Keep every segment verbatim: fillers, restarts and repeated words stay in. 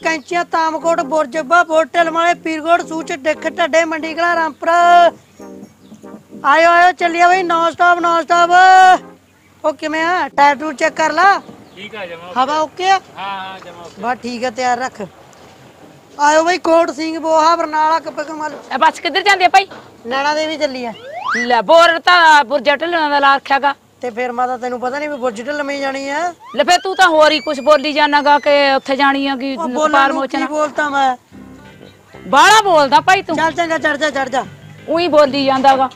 Kainchiya तामकोट बुरजब्बा bottle माले पीरगोट सूच डिख ढड्डे मंडी कला रामपुर आयो आयो चलिए भाई non stop non stop okay मैं टायर टूर चेक कर ला ठीक है जमा हवा ओके हाँ हाँ जमा बस ठीक है तैयार रख आयो भाई कोट सिंह बोहा बरनाला कपे कमल ए बस किधर जांदी है भाई नैना देवी चली है ले बोर ता बुरजा ढलना दा ला रखियागा ते फिर माता तेनू पता नहीं भी बुरज ढल में जानी है ले फिर तू तो होर ही कुछ बोली जानागा कि उत्थे जानी है कि कपाल मोचना बोलता मैं बाला बोलदा भाई तू चल चंगा चढ़ जा चढ़ जा उही बोली जांदागा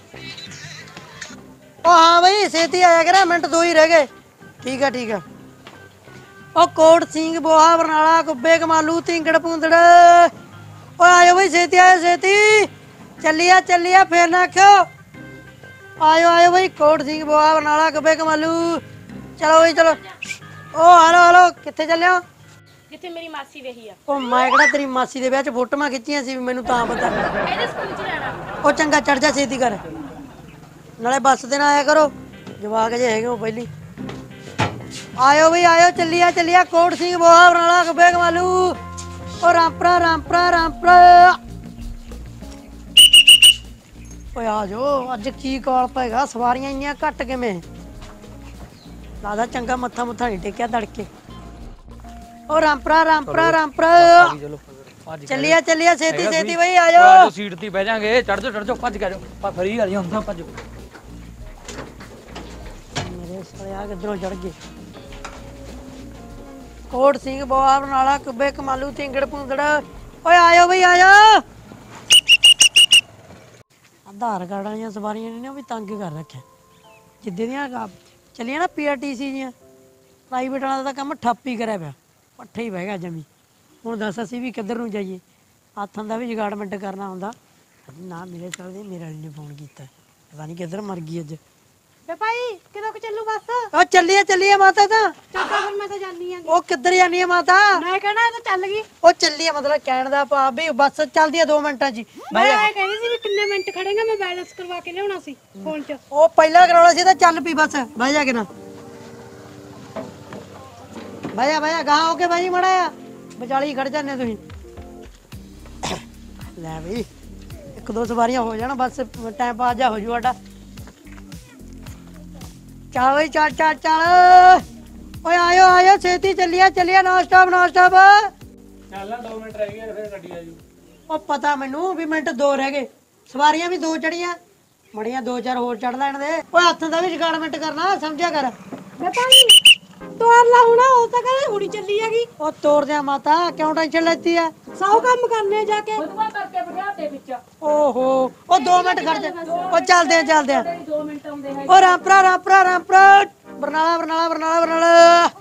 ओ हाँ भाई सेती आया करा मिनट दो ही रह गए ठीक है ठीक है ओ कोट सिंह बोहा बरनाला कुब्बे कमालू तिंगड़ पुंदड़ ओ आयो भाई सेती आयो सेती चलिया चलिया फिर ना क्यों आयो आयो भाई कोट सिंह बोहा बरनाला कुब्बे कमालू चलो भाई चलो ओ हेलो हेलो कित्थे चले हो जिथे मेरी मासी वही आ ओ मैं किहड़ा तेरी मासी दे विआह च फोटोआं खिच्चियां सी मैनू तां पता ਇਹਦੇ ਸਕੂਲ ਚ ਰਹਿਣਾ ओ चंगा चढ़ जा छेती कर नाले बस ते ना आया करो जवाक जे हैगे हो पहली आयो भाई आयो चलिया चलिया कोट सिंह बोहा बरनाला कब्बे कमालू ओ रामपुरा रामपुरा रामपुरा ओए आ जाओ अज की कॉल पेगा सवारियां इन्नियां घट किवें दादा चंगा मत्था मुत्था नहीं टेकिया तड़के ओ रामपुरा रामपुरा रामपुरा चलिया चलिया छेती छेती भाई आ जाओ सीट ती बह जाएंगे चढ़ जाओ चढ़ जाओ भज के जाओ फ्री आ जाओ हम भज मेरे साले आ किधरों चढ़ गए कोट सिंह बोहा बरनाला कुब्बे कमालू तिंगड़ पुंदड़ ओए आयो भाई आयो आधार कार्ड वाली सवारियां ने ना भी तंग कर रखे जिद्दे दियां चलिया ना पीआरटीसी दियां प्राइवेट वाला दा काम ठप्प ही करा पिया पट्ठे ही बह गया जमी हुण दस असीं भी किधर नूं जाइए हत्थां दा भी जुगाड़मेंट करना हुंदा ना मिले चलदे मेरे वाली ने फोन कीता पता नहीं किधर मर गई अज ਵੇ ਭਾਈ ਕਿਦੋਂ ਕਿ ਚੱਲੂ ਬੱਸ ओ चलिए चलिए माता ता ਚੱਕਾ ਫਿਰ ਮੈਂ ਤਾਂ ਜਾਨੀ ਆਂ ओ किधर जानी है माता ਮੈਂ ਕਹਿਣਾ ਇਹ ਤਾਂ ਚੱਲ ਗਈ ओ चलिए मतलब कहण दा भाव भी बस चलदी है दो मिनटां जी ਮੈਂ ਇਹ ਕਹਿੰਦੀ ਸੀ ਵੀ ਕਿੰਨੇ ਮਿੰਟ ਖੜੇਗਾ ਮੈਂ ਬੈਲੈਂਸ ਕਰਵਾ ਕੇ ਲਿਆਉਣਾ ਸੀ ਫੋਨ 'ਚ ओ पहला करवाना सी तां चल पी बस भाई जा के ना भाया भाया गां हो के भाई मड़ा विचाली खड़ जाने तुसीं ले भाई एक दो सवारियां हो जाना बस टाइम पास जा हो जू साडा चल भाई चल चल चल ओए आयो आयो छेती चलिए चलिए नॉन स्टॉप नॉन स्टॉप ਚੱਲਣਾ दो मिनट रह गए फिर ਗੱਡੀ ਆ ਜੂ ओ पता मैनू भी मिनट दो रह गए सवारियां भी दो चढ़ियां मड़ियां दो चार होर चढ़ लैण दे ओए हत्थ दा भी जुगाड़मेंट करना समझिया कर ਵੇ ਭਾਈ ਤੋਰ ਲਾ ਹੁਣਾ ਉਹ ਤਾਂ ਕਹਿੰਦੇ ਹੁਣੀ ਚੱਲੀ ਹੈਗੀ ओ तोड़ दिया माता क्यों टेंशन लेती है ਸੌ ਕੰਮ ਕਰਨੇ ਜਾ ਕੇ ਬਦਵਾ ਕਰਕੇ ਬਿਠਾਤੇ ਵਿੱਚ ओहो ओ दो मिनट खड़ जा ओ चलदे हैं चलदे हैं दो मिनट आਉਂਦੇ ਹੈ ओ रामपुरा रामपुरा रामपुरा बरनाला बरनाला बरनाला बरनाला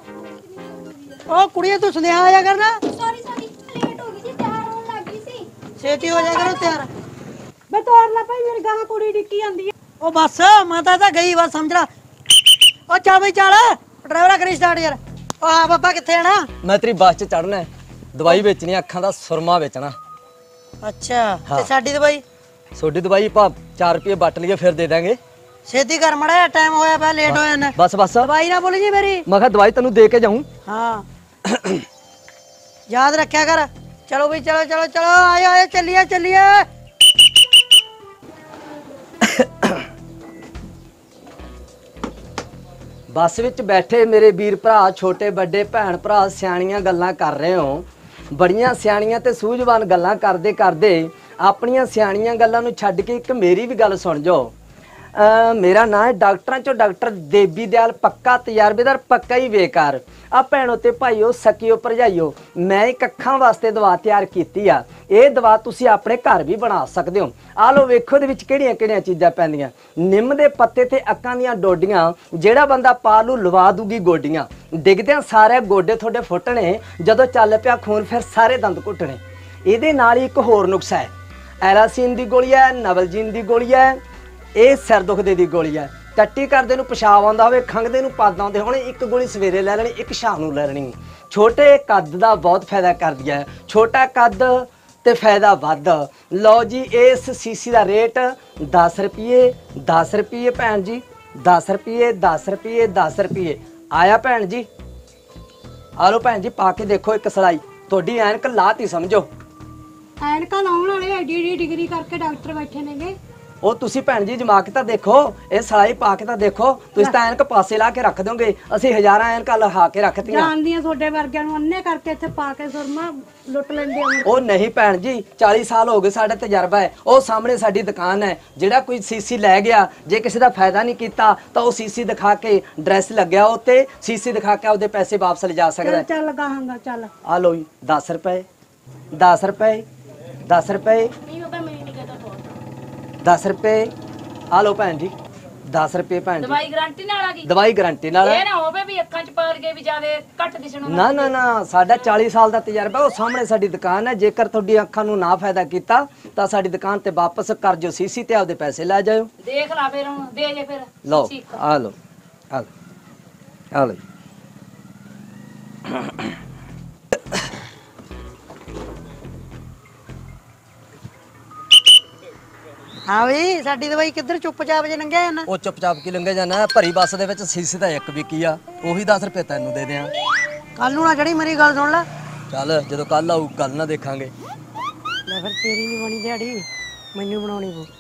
ओ कुड़िए तू सुनेहा आया करना ਸੌਰੀ ਸੌਰੀ ਲੇਟ ਹੋ ਗਈ ਸੀ ਤਿਆਰ ਹੋਣ ਲੱਗ ਗਈ ਸੀ छेती हो जाया करो तैयार ਵੇ ਤੋਰ ਲਾ ਭਾਈ ਮੇਰੀ ਗਾਂ ਕੁੜੀ ਡਿੱਕੀ ਆਂਦੀ ਹੈ ओ बस माता ता गई बस समझ ला ओ चल भाई चल ड्राइवरा करी स्टार्ट यार ओ हां पापा किथे है ना मैं तेरी बस च चढ़ना है दवाई बेचनी अखां दा सुरमा बेचना अच्छा ते साडी दवाई सोडी दवाई भा चार रुपये बट लिए फिर दे देंगे छेती कर मड़ा टाइम होया पा लेट हो जाना बस बस दवाई ना बोली जी मेरी मैं कहा दवाई तेनू दे के जाऊं हाँ याद रखा कर चलो भाई चलो चलो चलो आयो आयो चलिए चलिए बस विच बैठे मेरे वीर भरा छोटे बड़े भैन भरा सियाणियां गल्लां कर रहे हो बड़ियां सियाणियां ते सूझवान गल्लां करदे करदे अपनियां सियाणियां गल्लां नूं छड्ड के एक मेरी भी गल सुण जाओ मेरा नाम है डॉक्टरां चो डॉक्टर देवी दयाल पक्का तजर्बेदार पक्का ही बेकार आ भैणो ते भाईओ सकिओ भरजाईओ मैं एक अखां वास्ते दवा तैयार कीती आ ਇਹ ਦਵਾ ਤੁਸੀਂ ਆਪਣੇ ਘਰ ਵੀ ਬਣਾ ਸਕਦੇ ਹੋ ਆ ਲੋ ਵੇਖੋ ਦੇ ਵਿੱਚ ਕਿਹੜੀਆਂ ਕਿਹੜੀਆਂ ਚੀਜ਼ਾਂ ਪੈਂਦੀਆਂ ਨਿੰਮ ਦੇ ਪੱਤੇ ਤੇ ਅੱਕਾਂ ਦੀਆਂ ਡੋਡੀਆਂ ਜਿਹੜਾ ਬੰਦਾ ਪਾ ਲੂ ਲਵਾ ਦੂਗੀ ਗੋਡੀਆਂ ਡਿੱਗਦਿਆਂ ਸਾਰੇ ਗੋਡੇ ਤੁਹਾਡੇ ਫੁੱਟਣੇ ਜਦੋਂ ਚੱਲ ਪਿਆ ਖੂਨ ਫਿਰ ਸਾਰੇ ਦੰਦ ਘੁੱਟਣੇ ਇਹਦੇ ਨਾਲ ਹੀ ਇੱਕ ਹੋਰ ਨੁਕਸਾ ਹੈ ਐਰਾਸੀਨ ਦੀ ਗੋਲੀ ਹੈ ਨਵਲਜੀਨ ਦੀ ਗੋਲੀ ਹੈ ਇਹ ਸਿਰ ਦੁਖਦੇ ਦੀ ਗੋਲੀ ਹੈ ਟੱਟੀ ਕਰਦੇ ਨੂੰ ਪਿਸ਼ਾਬ ਆਉਂਦਾ ਹੋਵੇ ਖੰਘਦੇ ਨੂੰ ਪੱਦ ਆਉਂਦੇ ਹੋਣ ਇੱਕ ਗੋਲੀ ਸਵੇਰੇ ਲੈ ਲੈਣੀ ਇੱਕ ਸ਼ਾਮ ਨੂੰ ਲੈ ਲੈਣੀ ਛੋਟੇ ਕੱਦ ਦਾ ਬਹੁਤ ਫਾਇਦਾ ਕਰਦੀ ਹੈ ਛੋਟਾ ਕੱਦ ਤੇ ਫਾਇਦਾ ਵੱਧ ਲਓ ਜੀ ਇਸ ਸੀਸੀ ਦਾ ਰੇਟ दस रुपये दस रुपये भैन जी दस रुपये दस रुपये दस रुपये आया भैन जी आ लो भैन जी पा के देखो एक सलाई ਤੁਹਾਡੀ ਐਨਕ ਲਾਤੀ ਸਮਝੋ। ਐਨਕਾਂ ਲਾਉਣ ਵਾਲੇ ਐਡੀ ਐਡੀ ਡਿਗਰੀ ਕਰਕੇ ਡਾਕਟਰ ਬੈਠੇ ਨੇਗੇ। ਉਹ ਤੁਸੀਂ ਭੈਣ ਜੀ ਜਮਾ ਕੇ ਤਾਂ ਦੇਖੋ, ਇਹ ਸਲਾਈ ਪਾ ਕੇ ਤਾਂ ਦੇਖੋ, ਤੁਸੀਂ ਤਾਂ ਐਨਕ ਪਾਸੇ ਲਾ ਕੇ ਰੱਖ ਦੋਗੇ, ਅਸੀਂ ਹਜ਼ਾਰਾਂ ਐਨਕਾਂ ਲਹਾ ਕੇ ਰੱਖਤੀਆਂ। ਜਾਣਦੀਆਂ ਤੁਹਾਡੇ ਵਰਗਿਆਂ ਨੂੰ ਅੰਨੇ ਕਰਕੇ ਇੱਥੇ ਪਾ ਕੇ ਸੁਰਮਾ ਲੁੱਟ ਲੈਂਦੇ ਆ। ਉਹ ਨਹੀਂ ਭੈਣ ਜੀ, ਚਾਲੀ ਸਾਲ ਹੋ ਗਏ ਸਾਡਾ ਤਜਰਬਾ ਹੈ। ਉਹ ਸਾਹਮਣੇ ਸਾਡੀ ਦੁਕਾਨ ਹੈ, ਜਿਹੜਾ ਕੋਈ ਸੀਸੀ ਲੈ ਗਿਆ, ਜੇ ਕਿਸੇ ਦਾ ਫਾਇਦਾ ਨਹੀਂ ਕੀਤਾ ਤਾਂ ਉਹ ਸੀਸੀ ਦਿਖਾ ਕੇ ਡਰੈਸ ਲੱਗਿਆ ਉੱਤੇ, ਸੀਸੀ ਦਿਖਾ ਕੇ ਉਹਦੇ ਪੈਸੇ ਵਾਪਸ ਲਿਜਾ ਸਕਦਾ ਹੈ। ਚੱਲ ਗਾਹਾਂਗਾ ਚੱਲ। ਆ ਲੋ ਜੀ ਦਸ ਰੁਪਏ ਦਸ ਰੁਪਏ ਦਸ ਰੁਪਏ ਦਸ ਰੁਪਏ ਆ ਲੋ ਭੈਣ ਜੀ ਦਸ ਰੁਪਏ ਭੈਣ ਜੀ। ਦਵਾਈ ਗਾਰੰਟੀ ਨਾਲ ਆ ਗਈ? ਦਵਾਈ ਗਾਰੰਟੀ ਨਾਲ। ਇਹ ਨਾ ਹੋਵੇ ਵੀ ਅੱਖਾਂ ਚ ਪਾਰ ਗਏ ਵੀ ਜਿਆਦੇ ਘੱਟ ਦਿਸਣ ਨੂੰ। ਨਾ ਨਾ ਨਾ ਸਾਡਾ ਚਾਲੀ ਸਾਲ ਦਾ ਤਜਰਬਾ। ਉਹ ਸਾਹਮਣੇ ਸਾਡੀ ਦੁਕਾਨ ਹੈ, ਜੇਕਰ ਤੁਹਾਡੀ ਅੱਖਾਂ ਨੂੰ ਨਾ ਫਾਇਦਾ ਕੀਤਾ ਤਾਂ ਸਾਡੀ ਦੁਕਾਨ ਤੇ ਵਾਪਸ ਕਰ ਜੋ ਸੀਸੀ ਤੇ ਆਪਦੇ ਪੈਸੇ ਲੈ ਜਾਇਓ। ਦੇਖ ਲਾ ਫਿਰ ਹੁਣ ਦੇ ਜੇ ਫਿਰ। ਲਓ ਆ ਲਓ ਆ ਲਓ ਆ ਲਓ। ਹਾਂ ਬਈ ਸਾਡੀ ਦਵਾਈ ਕਿੱਧਰ ਚੁੱਪਚਾਪ ਜੇ ਲੰਘਿਆ ਜਾਂਦਾ। ਉਹ ਚੁੱਪਚਾਪ ਕੀ ਲੰਘੇ ਜਾਣਾ, ਭਰੀ ਬੱਸ ਦੇ ਵਿੱਚ ਸੀਸੀ ਤਾਂ ਇੱਕ ਵਿਕੀ ਆ, ਉਹੀ ਦਸ ਰੁਪਏ ਤੈਨੂੰ ਦੇ ਦਿਆਂ। ਕੱਲ ਨੂੰ ਨਾ ਜਿਹੜੀ ਮੇਰੀ ਗੱਲ ਸੁਣ ਲੈ। ਚੱਲ ਜਦੋਂ ਕੱਲ ਆਊ ਕੱਲ ਨਾ ਦੇਖਾਂਗੇ। ਲੈ ਫਿਰ ਤੇਰੀ ਨਹੀਂ ਬਣੀ ਦਿਹਾੜੀ, ਮੈਨੂੰ ਬਣਾਉਣੀ ਪਊ।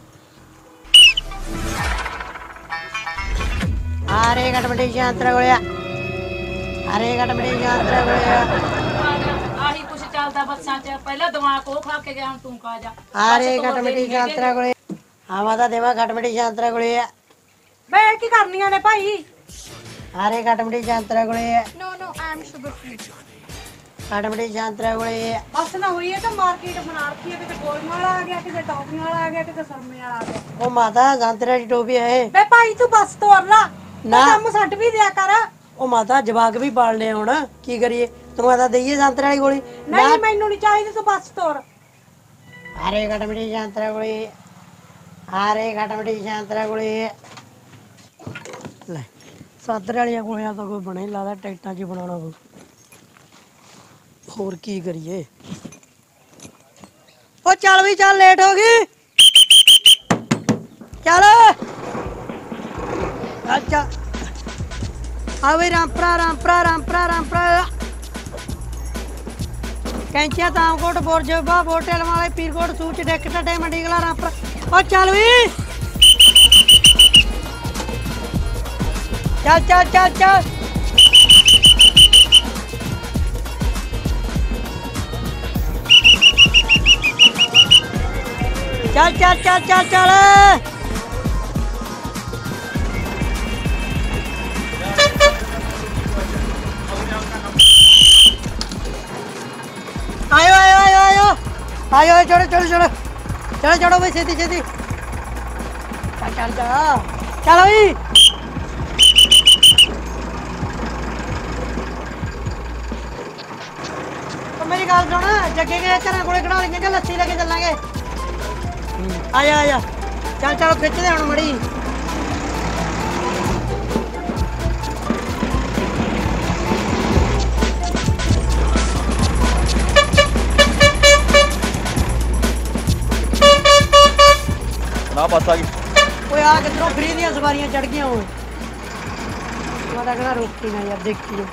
ਆਰੇ ਘਟਮਟੀ ਸ਼ਾਂਤਰਾ ਗੋਲਿਆ, ਆਰੇ ਘਟਮਟੀ ਸ਼ਾਂਤਰਾ ਗੋਲਿਆ। ਆਹੀ ਕੁਛ ਚੱਲਦਾ ਬੱਸਾਂ 'ਚ, ਪਹਿਲਾਂ ਦਿਮਾਗ ਉਹ ਖਾ ਕੇ ਗਿਆ, ਹੁਣ ਤੂੰ ਖਾ ਜਾ। ਆਰੇ ਘਟਮਟੀ ਸ਼ਾਂਤਰਾ ਗੋਲੇ, ਆਵਾ ਦਾ ਦੇਵਾ ਘਟਮਟੀ ਸ਼ਾਂਤਰਾ ਗੋਲਿਆ। ਬੇ ਕੀ ਕਰਨੀਆਂ ਨੇ ਭਾਈ? ਆਰੇ ਘਟਮਟੀ ਸ਼ਾਂਤਰਾ ਗੋਲਿਆ, no no I am sugar free. ਘਟਮਟੀ ਸ਼ਾਂਤਰਾ ਗੋਲਿਆ। ਬਸ ਨਾ ਹੋਈ ਹੈ ਤਾਂ ਮਾਰਕੀਟ ਬਣਾ ਰੱਖੀ ਹੈ, ਕਿਤੇ ਗੋਲੀਆਂ ਵਾਲਾ ਆ ਗਿਆ, ਕਿਤੇ ਟੌਫੀਆਂ ਵਾਲਾ ਆ ਗਿਆ, ਕਿਤੇ ਸਰਮੇ ਵਾਲਾ ਆ ਗਿਆ। ਉਹ ਮਾਤਾ ਸੰਤਰੇ ਦੀ ਟੋਪੀ ਹੈ। ਬੇ ਭਾਈ ਤੂੰ ਬਸ ਤੋਰ ਲਾ ਨਾ। ਕੰਮ ਛੱਡ ਵੀ ਦਿਆ ਕਰ। ਉਹ ਮਾਤਾ ਜਵਾਕ ਵੀ ਪਾਲ ਲਿਆ ਹੁਣ, ਕੀ ਕਰੀਏ? ਤੂੰ ਆਦਾ ਦਈਏ ਸੰਤਰੇ ਵਾਲੀ ਗੋਲੀ? ਨਹੀਂ ਮੈਨੂੰ ਨਹੀਂ ਚਾਹੀਦੀ, ਤੂੰ ਬਸ ਤੋਰ। ਆਰੇ ਘਟਮਟੀ ਸ਼ਾਂਤਰਾ ਗੋਲੀ, ਆਰੇ ਘਟਮਟੀ ਸ਼ਾਂਤਰਾ ਗੋਲੀ। ਲੈ ਸੰਤਰੇ ਵਾਲੀਆਂ ਗੋਲੀਆਂ ਤਾਂ ਕੋਈ ਬਣੇ ਲੱਗਦਾ, ਟਿਕਟਾਂ 'ਚ ਹੀ ਬਣਾਉਣਾ ਪਊ। ਹੋਰ ਕੀ ਕਰੀਏ? ਉਹ ਚੱਲ ਵੀ ਚੱਲ, ਲੇਟ ਹੋ ਗਈ। ਚੱਲ ਅੱਛਾ ਆ ਵੀ ਰਾਮਪਰਾ ਰਾਮਪਰਾ ਰਾਮਪਰਾ ਰਾਮਪਰਾ। ਕੈਂਚੀਆਂ ਤਾਮਕੋਟ ਬੋਰਜੋਬਾ ਬੋਟਲ ਵਾਲੇ ਪੀਰਕੋਟ ਸੂਚ ਡੈਕ ਟੱਡੇ ਮੰਡੀਗਲਾ ਰਾਮਪਰਾ। ਉਹ ਚੱਲ ਵੀ ਚੱਲ ਚੱਲ ਚੱਲ ਚੱਲ। ਚੱਲ ਚੱਲ ਚੱਲ ਚੱਲ ਚੱਲ। आयो आयो आयो आयो आयो चलो चलो चलो चलो चलो भाई छेती छेती चल चल चलो चलो भाई। तो मेरी गल सुन, जगे के घर को कढ़ा लेंगे कि लस्सी लेके चलेंगे? आजा आजा चल चलो खिंचते हम मड़ी। ना बस आ गई। ओए आ किधरों फ्री दी सवारियां चढ़ गई हूं। मैं कहना रोकी ना यार, देखी जो।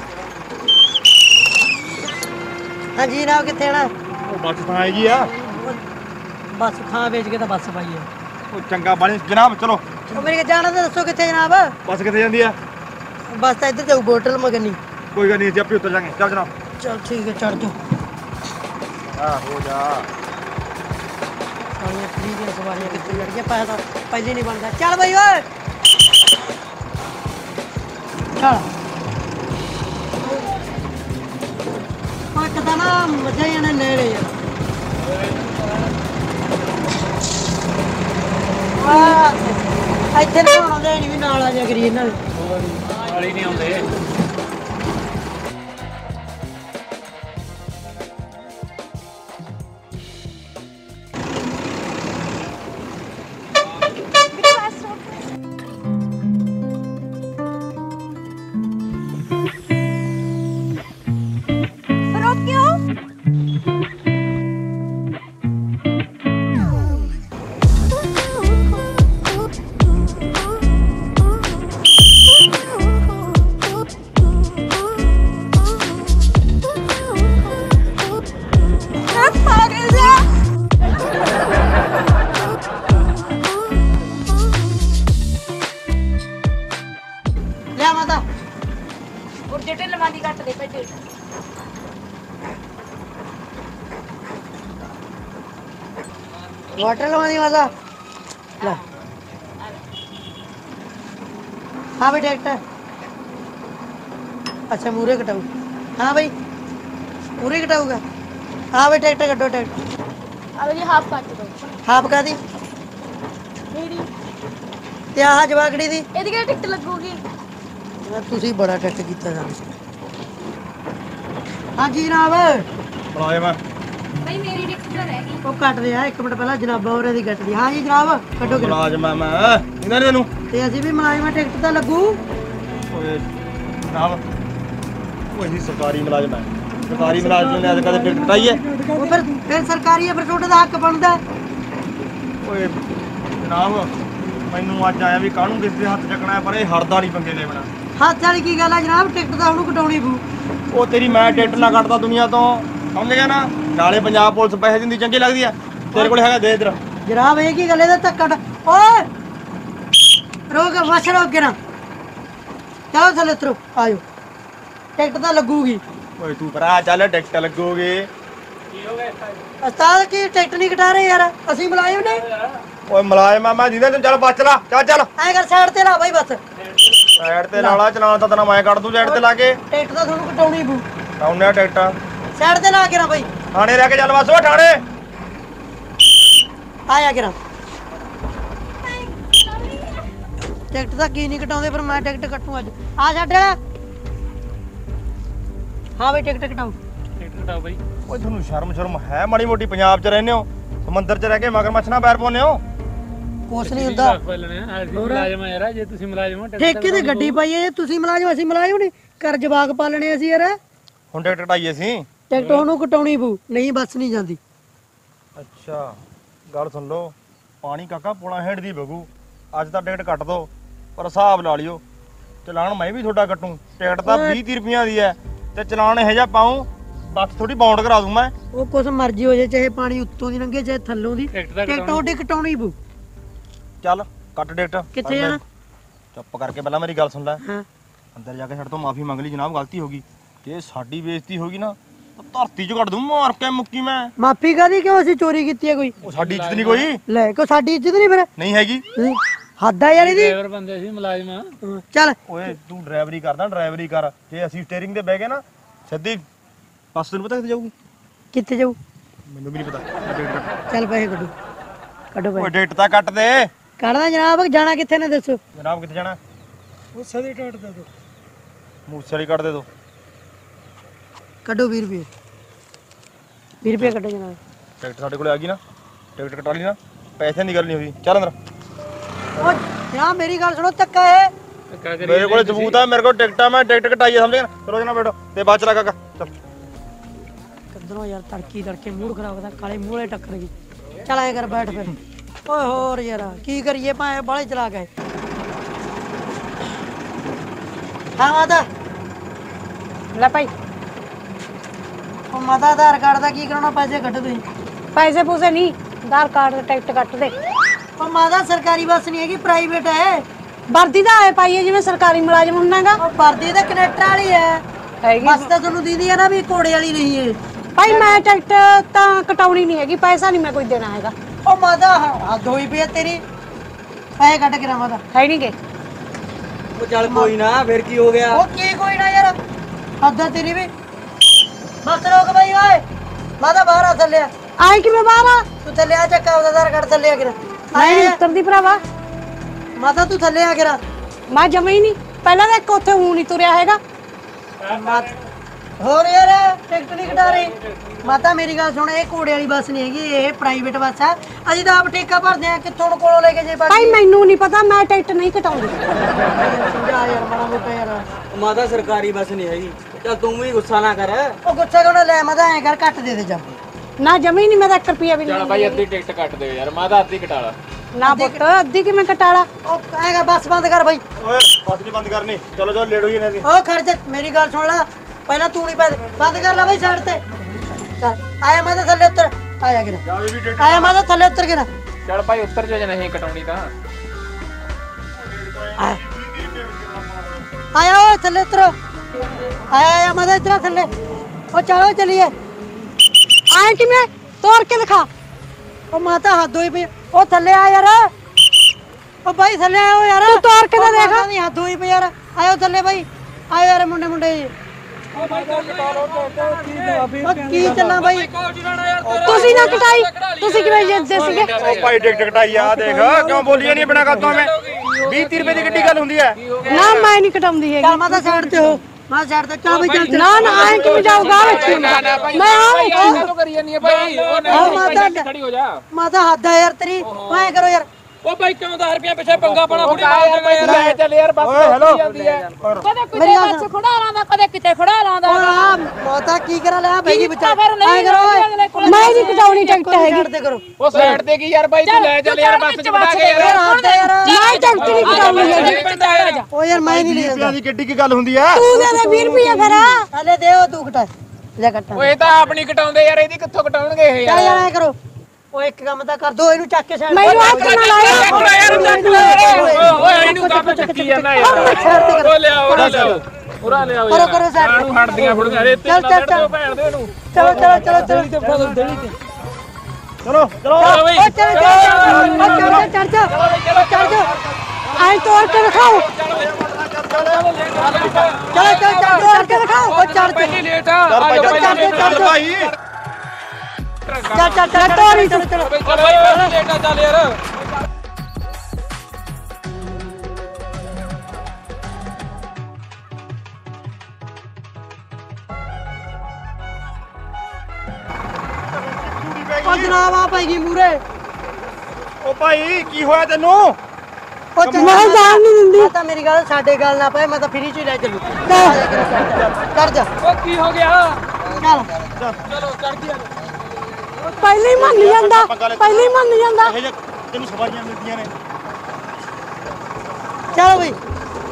हाँ जी ना कितने ना बस ਤਾਂ ਆਏਗੀ ਆ। बस खां बेच के तो बस पाई है। ਉਹ ਚੰਗਾ ਬਣੀ ਜਨਾਬ, चलो ਉਹ ਮੇਰੇ ਜਾਣਾ ਤਾਂ ਦੱਸੋ ਕਿੱਥੇ ਜਨਾਬ? बस कितने ਜਾਂਦੀ ਆ? बस ਤਾਂ ਇੱਧਰ ਜਾਊ ਬੋਟਲ ਮਗਨੀ। ਕੋਈ ਗੱਲ ਨਹੀਂ, ਜੀ ਆਪੇ ਉਤਰ ਜਾਾਂਗੇ। ਚੱਲ ਜਨਾਬ। ਚਲ ਠੀਕ ਹੈ ਚੜ ਜਾਓ। ਆ ਹੋ ਜਾ। ਸਾਰੀਆਂ ਫਰੀ ਦੀਆਂ ਸਵਾਰੀਆਂ ਕਿੱਥੇ ਚੜ ਗਈਆਂ, ਪੈਸਾ ਪਹਿਲੇ ਨਹੀਂ ਬਣਦਾ। ਚੱਲ ਬਈ ਓਏ ਚੱਲ। ਪੱਕਦਾ ਨਾ ਮਜ਼ਾ ਹੀ ਆਣਾ ਨੇੜੇ ਯਾਰ। ਆ ਇੱਥੇ ਨਾ ਆਉਂਦੇ ਨਹੀਂ ਵੀ ਨਾਲ ਆ ਜਾ ਕਰੀ ਇਹਨਾਂ ਦੇ। ਨਾਲ ਹੀ ਨਹੀਂ ਆਉਂਦੇ। ਪਾਗਲ ਜਾ ਲਿਆ ਮਾਤਾ ਔਰ ਜਿਹੜੇ ਲਮਾਂਦੀ ਕੱਟ ਦੇ ਭੇਜੇ ਵਾਟਰ ਲਵਾਂ ਦੀ ਮਾਤਾ ਲੈ हाँ भाई ट्रैक्टर अच्छा मूरे कटाऊ हाँ भाई मूरे कटाऊगा हाँ भाई ट्रैक्टर कटो ट्रैक्टर अब जी हाफ काट दो हाफ का दी मेरी ते आह जवाकड़ी दी ਇਹਦੀ ਕਿਹੜੀ ਟਿਕਟ ਲੱਗੂਗੀ ਤੁਸੀਂ ਬੜਾ ਟੈਕਟ ਕੀਤਾ ਸਾਨੂੰ ਹਾਂਜੀ ਜਨਾਬ ਬੁਲਾਏ ਮੈਂ ਭਾਈ ਮੇਰੀ ਟਿਕਟ ਤਾਂ ਰਹਿ ਗਈ ਉਹ ਕੱਟ ਦੇ ਆ ਇੱਕ ਮਿੰਟ ਪਹਿਲਾਂ ਜਨਾਬਾ ਹੋਰਾਂ ਦੀ ਕੱਟ ਦੀ ਹਾਂ ਜੀ ਜਨਾਬ ਕੱਟੋ ਕਿਰਾ ਮੁਲਾਜ਼ਮ ਮੈਂ ਮੈਂ ਇਹਨਾਂ ਨੇ ਤੈਨੂੰ ਤੇ ਅਸੀਂ ਵੀ ਮੁਲਾਜ਼ਮਾਂ ਟਿਕਟ ਤਾਂ ਲੱਗੂ ਓਏ ਜਨਾਬ ਉਹ ਅਸੀਂ ਸਰਕਾਰੀ ਮੁਲਾਜ਼ਮ ਹੈ ਸਰਕਾਰੀ ਮੁਲਾਜ਼ਮ ਨੇ ਅੱਜ ਕਦੇ ਟਿਕਟ ਕਟਾਈ ਹੈ ਉਹ ਫਿਰ ਫਿਰ ਸਰਕਾਰੀ ਹੈ ਫਿਰ ਤੁਹਾਡੇ ਦਾ ਹੱਕ ਬਣਦਾ ਓਏ ਜਨਾਬ ਮੈਨੂੰ ਅੱਜ ਆਇਆ ਵੀ ਕਾਹਨੂੰ ਕਿਸ ਦੇ ਹੱਥ ਚੱਕਣਾ ਹੈ ਪਰ ਇਹ ਹੜਦਾ ਨਹੀਂ ਪੰਗੇ ਲੈਣਾ ਹੱਥ ਵਾਲੀ ਕੀ ਗੱਲ ਆ ਜਨਾਬ ਟਿਕਟ ਤਾਂ ਉਹਨੂੰ ਕਟਾਉਣੀ ਪਊ ਉਹ ਤੇਰੀ ਮੈਂ ਟਿਕਟ ਨਾ ਕੱਟਦਾ ਦੁਨੀਆ ਤੋਂ ਸਮਝ ਗਿਆ ਨਾ ਨਾਲੇ ਪੰਜਾਬ ਪੁਲਿਸ ਪੈਸੇ ਦਿੰਦੀ ਚੰਗੀ ਲੱਗਦੀ ਆ ਤੇਰੇ ਕੋਲ ਹੈਗਾ ਦੇ ਇਧਰ ਜਨਾਬ ਇਹ ਕੀ ਗੱਲ ਇਹਦਾ ਧੱਕਾ ਓਏ ਰੋਕ ਵਛ ਰੋਕ ਕੇ ਨਾ ਚਲੋ ਥੱਲੇ ਉਤਰੋ ਆਜੋ ਟਿਕਟ ਤਾਂ ਲੱਗੂਗੀ ਓਏ ਤੂੰ ਭਰਾ ਚੱਲ ਟਿਕਟ ਲੱਗੋਗੇ ਉਸਤਾਦ ਕੀ ਟਿਕਟ ਨਹੀਂ ਕਟਾ ਰਹੇ ਯਾਰ ਅਸੀਂ ਮੁਲਾਜ਼ਮ ਨੇ ਓਏ ਮੁਲਾਜ਼ਮ ਆ ਮੈਂ ਜਿਹਦੇ ਤੂੰ ਚੱਲ ਬੱਚ ਲਾ ਚੱਲ ਚੱਲ ਐ ਕਰ ਸਾਈਡ ਤੇ ਲਾ ਬਾਈ ਬਸ ਸਾਈਡ ਤੇ ਲਾਲਾ ਚਲਾਉਣ ਤਾਂ ਤੈਨੂੰ ਮੈਂ ਕੱਢ ਦੂੰ ਸਾਈਡ ਤੇ ਲਾ ਕੇ ਟਿਕਟ ਤਾਂ ਤੁਹਾਨੂੰ ਕਟਾਉਣੀ ਪਊ ਆਉਣੇ ਟਿਕਟ ਸਾਈਡ ਤੇ ਲਾ ਕੇ ਨਾ ਬਾਈ ਥਾਣੇ ਲੈ ਕੇ ਚੱਲ ਬਸ ਓ ਥਾਣੇ ਆਇਆ ਕਿਰਾ ਟਿਕਟ ਤਾਂ ਕੀ ਨਹੀਂ ਕਟਾਉਂਦੇ ਪਰ ਮੈਂ ਟਿਕਟ ਕੱਟੂ ਅੱਜ ਆ ਛੱਡ ਹਾਂ ਬਈ ਟਿਕਟ ਕਟਾਓ ਟਿਕਟ ਕਟਾਓ ਬਾਈ ਓਏ ਤੁਹਾਨੂੰ ਸ਼ਰਮ ਸ਼ਰਮ ਹੈ ਮਾੜੀ ਮੋਟੀ ਪੰਜਾਬ 'ਚ ਰਹਿੰਦੇ ਹੋ ਸਮੁੰਦਰ 'ਚ ਰਹਿ ਕੇ ਮਗਰਮੱਛ ਨਾਲ ਪੈਰ ਪਾਉਂਦੇ ਹੋ ਕੁਛ ਨਹੀਂ ਹੁੰਦਾ ਮੁਲਾਜ਼ਮ ਯਾਰ ਜੇ ਤੁਸੀਂ ਮੁਲਾਜ਼ਮ ਹੋ ਠੇਕੇ ਤੇ ਗੱਡੀ ਪਾਈ ਹੈ ਤੁਸੀਂ ਮੁਲਾਜ਼ਮ ਅਸੀਂ ਮੁਲਾਜ਼ਮ ਨਹੀਂ ਕਰ ਜਵਾਕ ਪਾਲਣੇ ਅਸੀਂ ਯਾਰ ਹੁਣ ਟਿਕਟ ਕਟਾਈ ਅਸੀਂ ਟਿਕਟ ਉਹਨੂੰ ਕਟਾਉਣੀ ਪਊ ਨਹੀਂ ਬੱਸ ਨਹੀਂ ਜਾਂਦੀ ਅੱਛਾ ਗੱਲ ਸੁਣ ਲਓ ਪਾਣੀ ਕਾਕਾ ਪੋਣਾ ਹੇਠ ਦੀ ਬਗੂ ਅੱਜ ਤਾਂ ਟਿਕਟ ਕੱਟ ਦੋ ਪਰ ਹਿਸਾਬ ਲਾ ਲਿਓ ਚਲਾਨ ਮੈਂ ਵੀ ਤੁਹਾਡਾ ਕੱਟੂ ਟਿਕਟ ਤਾਂ ਵੀਹ ਤੀਹ ਰੁਪਈਆਂ ਦੀ ਹੈ ਤੇ ਚਲਾਨ ਇਹੋ ਜਿਹਾ ਪਾਉ ਬੱਸ ਥੋੜੀ ਬਾਉਂਡ ਕਰਾ ਦੂੰ ਮੈਂ ਉਹ ਕੁਛ ਮਰਜ਼ੀ ਹੋ ਜਾਏ ਚਾਹੇ ਪਾਣੀ ਉੱਤੋਂ ਦੀ ਲੰਘੇ ਚਾਹੇ ਥੱਲੋਂ ਦੀ ਟਿਕਟ ਉਹਦੀ ਕਟਾਉਣੀ ਪਊ ਚੱਲ ਕੱਟ ਟਿਕਟ ਕਿੱਥੇ ਜਾਣਾ ਚੁੱਪ ਕਰਕੇ ਪਹਿਲਾਂ ਮੇਰੀ ਗੱਲ ਸੁਣ ਲੈ ਹਾਂ ਅੰਦਰ ਜਾ ਕੇ ਸਾਡੇ ਤੋਂ ਮਾਫੀ ਮੰਗ ਲਈ ਜਨਾਬ ਗਲਤੀ ਹੋ ਗਈ ਜੇ ਸਾਡੀ ਬੇਇੱਜ਼ਤੀ ਹੋ ਗਈ ਨਾ ਤਾਂ ਧਰਤੀ 'ਚ ਕੱਢ ਦੂੰ ਮਾਰ ਕੇ ਮੁੱਕੀ ਮੈਂ ਮਾਫੀ ਕਾਦੀ ਕਿਉਂ ਅਸੀਂ ਚੋਰੀ ਕੀਤੀ ਹੈ ਕੋਈ ਉਹ ਸਾਡੀ ਇੱਜ਼ਤ ਨਹੀਂ ਕੋਈ ਲੈ ਕੋ ਸਾਡੀ ਇੱਜ਼ਤ ਨਹੀਂ ਫਿਰ ਨਹੀਂ ਹੈਗੀ ਨਹੀਂ, ਹੱਦ ਆ ਯਾਰ ਇਹਦੀ ਡਰਾਈਵਰ ਬੰਦੇ ਸੀ ਮੁਲਾਜ਼ਮ ਹਾਂ, ਚੱਲ ਓਏ ਤੂੰ ਡਰਾਈਵਰੀ ਕਰਦਾ ਡਰਾਈਵਰੀ ਕਰ ਜੇ ਅਸੀਂ ਸਟੀਅਰਿੰਗ ਤੇ ਬਹਿ ਗਏ ਨਾ ਸਿੱਧੀ ਬੱਸ ਤੈਨੂੰ ਪਤਾ ਕਿੱਥੇ ਜਾਊਗੀ ਕਿੱਥੇ ਜਾਊ ਮੈਨੂੰ ਵੀ ਨਹੀਂ ਪਤਾ ਟਿਕਟ ਕੱਟ ਚੱਲ ਪੈਸੇ ਕੱਢੋ ਕੱਢੋ ਓਏ ਪੈਸੇ ਡੇਟ ਤਾਂ ਕੱਟ ਦੇ ਕੱਢਦਾ ਜਨਾਬ ਜਾਣਾ ਕਿੱਥੇ ਨੇ ਦੱਸੋ ਜਨਾਬ ਕਿੱਥੇ ਜਾਣਾ ਮੂਸੇ ਦੀ ਟਿਕਟ ਦੇ ਦਿਓ ਮੂਸੇ ਵਾਲੀ ਕੱਟ ਦੇ ਦੋ ਕੱਢੋ ਵੀਹ ਰੁਪਏ ਵੀਹ ਰੁਪਏ ਕੱਢੋ ਜਨਾਬ ਟਿਕਟ ਸਾਡੇ ਕੋਲੇ ਆ ਗਈ ਨਾ ਟਿਕਟ ਕਟਾ ਲਈ ਨਾ ਪੈਸੇ ਦੀ ਗੱਲ ਨਹੀਂ ਹੋਈ ਚੱਲ ਅੰਦਰ ਓ ਯਾ ਮੇਰੀ ਗੱਲ ਸੁਣੋ ਧੱਕਾ ਹੈ ਮੇਰੇ ਕੋਲੇ ਸਬੂਤ ਆ ਮੇਰੇ ਕੋਲ ਟਿਕਟ ਆ ਮੈਂ ਟਿਕਟ ਕਟਾਈ ਆ ਸਮਝ ਗਿਆ ਚਲੋ ਜਨਾਬ ਬੈਠੋ ਤੇ ਬਾਅਦ ਚ ਲਾ ਕਾਕਾ ਚੱਲ ਕਿੱਧਰੋਂ ਯਾਰ ਤੜਕੀ ਤੜਕੇ ਮੂਡ ਖਰਾਬ ਕਰਦਾ ਕਾਲੇ ਮੂਹਰੇ ਟੱਕਰ ਗਈ ਚੱਲ ਆਏ ਕਰ ਬੈਠ ਫਿਰ ਓਏ ਹੋਰ ਯਾਰ ਕੀ ਕਰੀਏ ਭਾਵੇਂ ਬਾਲੇ ਚਲਾ ਗਏ ਹਾਂ ਮਾਤਾ ਲੈ ਭਾਈ ਉਹ ਮਾਤਾ ਆਧਾਰ ਕਾਰਡ ਦਾ ਕੀ ਕਰਾਉਣਾ ਪੈਸੇ ਕੱਢ ਤੁਸੀਂ ਪੈਸੇ ਪੂਸੇ ਨਹੀਂ ਆਧਾਰ ਕਾਰਡ ਤੇ ਟਿਕਟ ਕੱਟ ਦੇ ਉਹ ਮਾਤਾ ਸਰਕਾਰੀ ਬੱਸ ਨਹੀਂ ਹੈਗੀ ਪ੍ਰਾਈਵੇਟ ਹੈ ਵਰਦੀ ਤਾਂ ਐ ਪਾਈਏ ਜਿਵੇਂ ਸਰਕਾਰੀ ਮੁਲਾਜ਼ਮ ਹੁੰਨਾਗਾ ਉਹ ਵਰਦੀ ਤਾਂ ਕਨੈਕਟਰ ਵਾਲੀ ਹੈ ਹੈਗੀ ਬੱਸ ਤਾਂ ਤੁਹਾਨੂੰ ਦੀਦੀ ਹੈ ਨਾ ਵੀ ਘੋੜੇ ਵਾਲੀ ਨਹੀਂ ਹੈ ਭਾਈ ਮੈਂ ਟਿਕਟ ਤਾਂ ਕਟਾਉਣੀ ਨਹੀਂ ਹੈਗੀ ਪੈਸਾ ਨਹੀਂ ਮੈਂ ਕੋਈ ਦੇਣਾ ਹੈਗਾ ਉਹ ਮਾਤਾ ਹੱਦ ਹੋਈ ਪਈ ਹੈ ਤੇਰੀ ਪੈਸੇ ਕੱਢ ਕੇ ਨਾ ਮਾਤਾ ਹੈ ਨਹੀਂ ਗੇ ਉਹ ਚੱਲ ਕੋਈ ਨਾ ਫਿਰ ਕੀ ਹੋ ਗਿਆ ਉਹ ਕੀ ਕੋਈ ਨਾ ਯਾਰ ਹੱਦ ਹੈ ਤੇਰੀ ਵੀ ਬੱਸ ਰੋਕ ਬਈ ਓਏ ਮਾਤਾ ਬਾਹਰ ਆ ਥੱਲੇ ਆ ਆਏ ਕਿਵੇਂ ਬਾਹਰ ਆ ਤੂੰ ਥੱਲੇ ਆ ਚੱਕਾ ਉਹਦਾ ਆਧਾਰ ਕਾਰਡ ਥੱਲੇ ਆ ਕੇ ਨਹੀਂ ਉਤਰਦੀ ਭਰਾਵਾ ਮਾਤਾ ਤੂੰ ਥੱਲੇ ਆ ਕੇ ਮੈਂ ਜਮਾ ਹੀ ਨਹੀਂ ਪਹਿਲਾਂ ਤਾਂ ਇੱਕ ਉੱਥੇ ਊਂ ਨਹੀਂ ਤੁਰਿਆ ਹੈਗਾ ਹੋਰ ਯਾਰ ਟਿਕਟ ਨਹੀਂ ਕਟਾ ਰਹੀ ਮਾਤਾ ਮੇਰੀ ਗੱਲ ਸੁਣ ਇਹ ਘੋੜੇ ਵਾਲੀ ਬੱਸ ਨਹੀਂ ਹੈਗੀ ਇਹ ਪ੍ਰਾਈਵੇਟ ਬੱਸ ਆ ਅਸੀਂ ਤਾਂ ਆਪ ਠੇਕਾ ਭਰਦੇ ਆ ਕਿੱਥੋਂ ਕੋਲੋਂ ਲੈ ਕੇ ਜੇ ਭਾਈ ਮੈਨੂੰ ਨਹੀਂ ਪਤਾ ਮੈਂ ਟਿਕਟ ਨਹੀਂ ਕਟਾਉਂਦੀ ਸਮਝਾ ਯਾਰ ਮਾੜਾ ਮੋਟਾ ਯਾਰ ਮਾਤਾ ਸਰਕਾਰੀ ਬੱਸ ਨਹੀਂ ਹੈਗੀ ਚੱਲ ਤੂੰ ਵੀ ਗੁੱਸਾ ਨਾ ਕਰ ਉਹ ਗੁੱਸੇ ਕੋਲ ਲੈ ਮਾਤਾ ਐਂ ਕਰ ਕੱਟ ਦੇ ਦੇ ਜਾ ਨਾ ਜਮਾ ਹੀ ਨਹੀਂ ਮੈਂ ਤਾਂ ਇੱਕ ਰੁਪਿਆ ਵੀ ਨਹੀਂ ਭਾਈ ਅੱਧੀ ਟਿਕਟ ਕੱਟ ਦਿਓ ਯਾਰ ਮੈਂ ਤਾਂ ਅੱਧੀ ਕਟਾ ਲਾ ਨਾ ਪੁੱਤ ਅੱਧੀ ਕਿਵੇਂ ਕਟਾਲਾ ਉਹ ਐਂ ਕਰ ਬੱਸ ਬੰਦ ਕਰ ਬਾਈ ਓਏ ਬੱਸ ਨਹੀਂ ਬੰਦ ਕਰਨੀ ਚਲੋ ਚਲੋ ਲੇਟ ਹੋਈ ਇਹਨਾਂ ਦੀ ਉਹ ਖੜ ਜਾ ਮੇਰੀ ਗੱਲ ਸੁਣ ਲੈ ਪਹਿਲਾਂ ਤੂੰ ਨਹੀਂ ਬੰਦ ਬੰਦ ਕਰ ਲੈ ਬਾਈ ਸਾਈਡ ਤੇ ਚੱਲ ਆਇਆ ਮਾਤਾ ਥੱਲੇ ਉੱਤਰ ਆਇਆ ਕਿਰਾ ਆਇਆ ਮਾਤਾ ਥੱਲੇ ਉੱਤਰ ਕਿਰਾ ਚੱਲ ਭਾਈ ਉੱਤਰ ਜਾ ਜੇ ਨਹੀਂ ਕਟਾਉਣੀ ਤਾਂ ਆਇਆ ਆਇਆ ਓਏ ਥੱਲੇ ਉੱਤਰ ਆਇਆ ਆਇਆ ਮਾਤਾ ਇਤਰਾ ਥੱਲੇ ਉਹ ਚਲੋ ਚਲੀਏ ਆਏ ਕਿਵੇਂ ਤੋੜ ਕੇ ਦਿਖਾ ਉਹ ਮਾਤਾ ਹੱਥ ਹੋਈ ਪਈ ਉਹ ਥੱਲੇ ਆ ਯਾਰ ਉਹ ਬਾਈ ਥੱਲੇ ਆਓ ਯਾਰ ਤੂੰ ਤੋੜ ਕੇ ਤਾਂ ਦੇਖ ਨਹੀਂ ਹੱਥ ਹੋਈ ਪਈ ਯਾਰ ਆਇਓ ਥੱਲੇ ਬਾਈ ਆਇਓ ਯਾਰ ਮੁੰਡੇ ਮੁੰਡੇ ਉਹ ਕੀ ਚੱਲਾਂ ਬਾਈ ਤੁਸੀਂ ਨਾ ਕਟਾਈ ਤੁਸੀਂ ਕਿਵੇਂ ਜਿੱਦੇ ਸੀਗੇ ਉਹ ਭਾਈ ਟਿਕਟ ਕਟਾਈ ਆ ਦੇਖ ਕਿਉਂ ਬੋਲੀ ਨਹੀਂ ਬਿਨਾ ਗੱਲ ਤੋਂ ਮੈਂ ਵੀਹ ਤੀਹ ਰੁਪਏ ਦੀ ਗੱਡੀ ਗੱਲ ਹੁੰਦੀ ਹੈ ਨਾ ਮੈਂ ਨਹੀਂ ਕਟਾਉਂਦੀ ਹੈਗੀ ਚੱਲ ਮਾਤਾ ਸਾਈਡ ਤੇ ਹੋ ਮੈਂ ਸਾਈਡ ਤੇ ਚੱਲ ਬਈ ਚੱਲ ਨਾ ਨਾ ਐ ਕਿਵੇਂ ਜਾਊਗਾ ਵਿੱਚ ਮੈਂ ਆਉਂ ਤੂੰ ਕਰੀ ਜਾਨੀ ਆ ਭਾਈ ਆਹ ਮਾਤਾ ਖੜੀ ਹੋ ਜਾ ਮਾਤਾ ਹੱਦ ਆ ਯਾਰ ਤੇਰੀ ਐ ਕਰੋ ਯਾਰ ਉਹ ਭਾਈ ਕਿਉਂ ਦਸ ਰੁਪਏ ਪਿੱਛੇ ਪੰਗਾ ਪਾਣਾ ਫੁੜੀ ਮਾਰ ਯਾਰ ਲੈ ਚੱਲ ਯਾਰ ਬਸ ਓਏ ਹੈਲੋ ਜਾਂਦੀ ਹੈ ਕਦੇ ਕਿਤੇ ਬੱਸ ਖੜਾ ਲਾਂਦਾ ਕਦੇ ਕਿਤੇ ਖੜਾ ਲਾਂਦਾ ਓਏ ਆ ਮਾਤਾ ਕੀ ਕਰਾਂ ਲੈ ਬੈਗੀ ਬਚਾ ਫਿਰ ਨਹੀਂ ਐ ਕਰੋ ਓਏ ਮੈਂ ਨਹੀਂ ਕਟਾਉਣੀ ਟਿਕਟ ਹੈਗੀ ਸਾਈਡ ਤੇ ਕਰੋ ਉਹ ਸਾਈਡ ਤੇ ਕੀ ਯਾਰ ਭਾਈ ਤੂੰ ਲੈ ਚੱਲ ਯਾਰ ਬੱਸ ਚ ਬਣਾ ਕੇ ਯਾਰ ਹੱਦ ਆ ਯਾਰ ਮੈਂ ਟਿਕਟ ਨਹੀਂ ਕਟਾਉਣੀ ਹੈਗੀ ਓ ਯਾਰ ਮੈਂ ਨਹੀਂ ਲੈ ਰੁਪਏ ਜਾਂਦਾ ਦੀ ਗੱਡੀ ਕੀ ਗੱਲ ਹੁੰਦੀ ਹੈ ਤੂੰ ਦੇ ਦੇ ਵੀਹ ਰੁਪਏ ਫਿਰ ਹਲੇ ਦੇ ਉਹ ਤੂੰ ਘਟਾ ਲੈ ਘਟਾ ਓਏ ਤਾਂ ਆਪਣੀ ਕਟਾਉਂਦੇ ਯਾਰ ਇਹਦੀ ਕਿੱਥੋਂ ਕਟਾਉਣਗੇ ਇਹ ਚੱਲ ਯਾਰ ਯਾਰ ਐ ਕਰੋ ਓ ਇੱਕ ਕੰਮ ਤਾਂ ਕਰ ਦੋ ਇਹਨੂੰ ਚੱਕ ਕੇ ਸਾਈਡ ਮੈਨੂੰ ਹੱਥ ਨਾ ਲਾਇਆ ਓਏ ਇਹਨੂੰ ਕੰਮ ਚੱਕੀ ਜਾਂਦਾ ਯਾਰ ਓ ਲਿਆ ਉਰਾ ਲਿਆ ਉਰਾ ਲਿਆ ਕਰੋ ਕਰੋ ਸਾਈਡ ਨੂੰ ਹਟਦੀਆਂ ਫੁੜੀਆਂ ਰੇਤੇ ਚੱਲ, ਨਾ ਚੱਲ, ਛੱਡ ਦਿਓ ਚੱਲ। ਭੈਣ ਦੇ ਇਹਨੂੰ ਚਲੋ ਚਲੋ ਚਲੋ ਚਲੋ ਚਲੋ ਚਲੋ ਚਲੋ ਬਈ ਓ ਚਲੋ ਚਲੋ ਚੜ ਜਾ ਚੜ ਜਾ ਐ ਤੋੜ ਕੇ ਦਿਖਾਓ ਚਲੋ ਚਲੋ ਚੜ ਕੇ ਦਿਖਾਓ ਓ ਚੜ ਪਹਿਲੀ ਲੇਟ ਆ ਚੱਲ ਭਾਈ ਚੱਲ, ਚੱਲ, ਚੱਲ, ਚੱਲ ਭਾਈ ਚੱਲ ਚੱਲ ਚੱਲ ਤੋਰੀ ਚਲੋ ਚਲੋ ਬਈ ਚੱਲ ਭਾਈ ਪਹਿਲੀ ਲੇਟ ਆ ਚੱਲ ਯਾਰ ਓ ਜਨਾਬ ਆ ਪੈ ਗਈ ਮੂਰੇ ਉਹ ਭਾਈ ਕੀ ਹੋਇਆ ਤੈਨੂੰ ਓ ਮੈਂ ਜਾਣ ਨਹੀਂ ਦਿੰਦੀ ਤਾਂ ਮੇਰੀ ਗੱਲ ਸਾਡੇ ਗੱਲ ਨਾ ਪਏ ਮੈਂ ਤਾਂ ਫਰੀ ਚ ਹੀ ਲੈ ਚੱਲੂ ਚੜ ਜਾ ਓ ਕੀ ਹੋ ਗਿਆ ਚੱਲ ਚਲੋ ਚੜ ਗਿਆ ਪਹਿਲੇ ਹੀ ਮੰਨ ਜਾਂਦਾ ਪਹਿਲੇ ਹੀ ਮੰਨ ਜਾਂਦਾ ਇਹ ਜੇ ਤੈਨੂੰ ਸਵਾਰੀਆਂ ਮਿਲਦੀਆਂ ਨੇ ਚਲੋ ਬਈ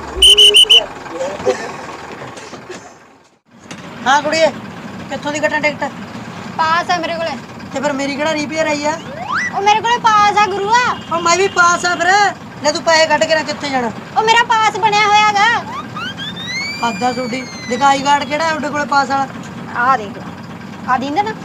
ਹਾਂ ਕੁੜੀਏ ਕਿੱਥੋਂ ਦੀ ਕੱਟਾਂ ਟਿਕਟ ਪਾਸ ਆ ਮੇਰੇ ਕੋਲੇ ਤੇ ਫਿਰ ਮੇਰੀ ਕਿਹੜਾ ਰੀਪੇਅਰ ਆਈ ਆ ਉਹ ਮੇਰੇ ਕੋਲੇ ਪਾਸ ਆ ਗੁਰੂਆ ਓ ਮੈਂ ਵੀ ਪਾਸ ਆ ਫਿਰ ਲੈ ਤੂੰ ਪੈਸੇ ਕੱਢ ਕੇ ਨਾ ਕਿੱਥੇ ਜਾਣਾ ਉਹ ਮੇਰਾ ਪਾਸ ਬਣਿਆ ਹੋਇਆਗਾ ਆਦਾ ਤੁਹਾਡੀ ਦਿਖਾਈ ਕਾਰਡ ਕਿਹੜਾ ਤੁਹਾਡੇ ਕੋਲੇ ਪਾਸ ਵਾਲਾ ਆ ਦੇਖ ਆ ਦਿੰਦਾ ਨਾ